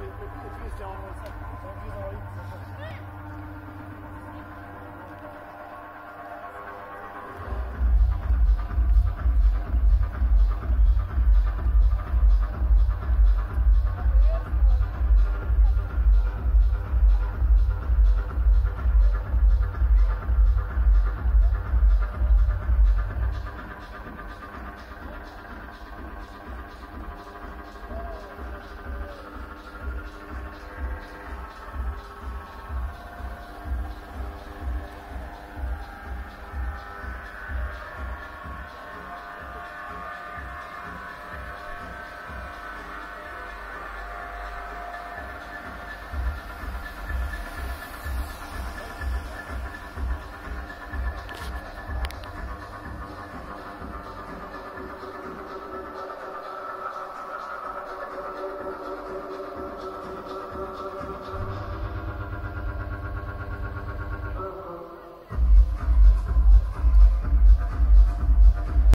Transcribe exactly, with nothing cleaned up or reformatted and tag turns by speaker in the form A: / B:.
A: le, le, le pied se tient en ça. Ça va plus dans la ligne, ça.